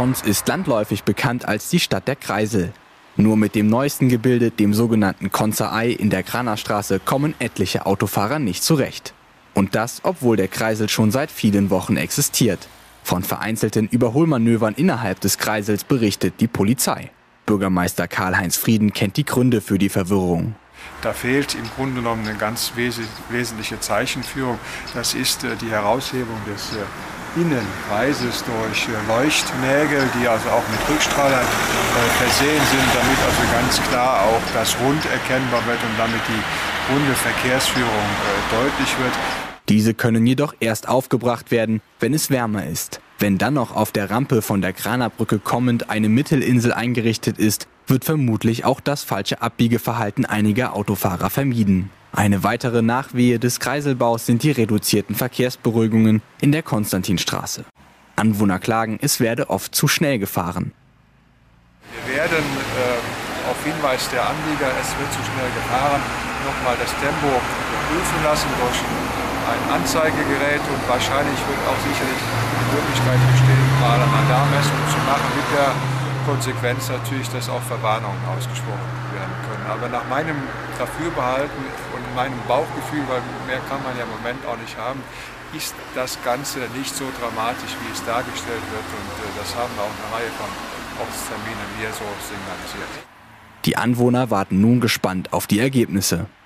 Konz ist landläufig bekannt als die Stadt der Kreisel. Nur mit dem neuesten Gebilde, dem sogenannten Konzer Ei in der Kranerstraße, kommen etliche Autofahrer nicht zurecht. Und das, obwohl der Kreisel schon seit vielen Wochen existiert. Von vereinzelten Überholmanövern innerhalb des Kreisels berichtet die Polizei. Bürgermeister Karl-Heinz Frieden kennt die Gründe für die Verwirrung. Da fehlt im Grunde genommen eine ganz wesentliche Zeichenführung. Das ist die Heraushebung des Innenkreises durch Leuchtnägel, die also auch mit Rückstrahlern versehen sind, damit also ganz klar auch das Rund erkennbar wird und damit die runde Verkehrsführung deutlich wird. Diese können jedoch erst aufgebracht werden, wenn es wärmer ist. Wenn dann noch auf der Rampe von der Kranerbrücke kommend eine Mittelinsel eingerichtet ist, wird vermutlich auch das falsche Abbiegeverhalten einiger Autofahrer vermieden. Eine weitere Nachwehe des Kreiselbaus sind die reduzierten Verkehrsberuhigungen in der Konstantinstraße. Anwohner klagen, es werde oft zu schnell gefahren. Wir werden auf Hinweis der Anlieger, es wird zu schnell gefahren, nochmal das Tempo prüfen lassen durch ein Anzeigegerät und wahrscheinlich wird auch sicherlich die Möglichkeit bestehen, mal eine Radarmessung zu machen, mit der Konsequenz natürlich, dass auch Verwarnungen ausgesprochen werden können. Aber nach meinem Dafürbehalten und meinem Bauchgefühl, weil mehr kann man ja im Moment auch nicht haben, ist das Ganze nicht so dramatisch, wie es dargestellt wird. Und das haben auch eine Reihe von Ortsterminen hier so signalisiert. Die Anwohner warten nun gespannt auf die Ergebnisse.